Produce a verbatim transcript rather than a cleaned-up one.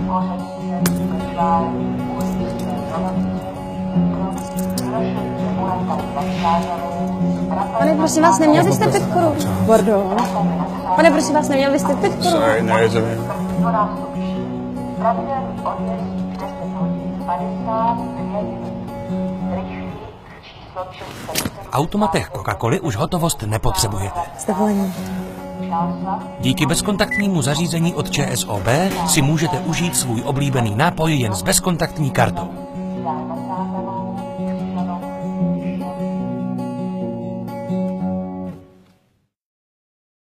Pane, prosím vás, neměl byste pět korun? Bordo. Pane, prosím vás, neměl byste pět korun? Sorry, nerozumím. V automatech Coca-Coly už hotovost nepotřebujete. Jste volení. Díky bezkontaktnímu zařízení od ČSOB si můžete užít svůj oblíbený nápoj jen s bezkontaktní kartou.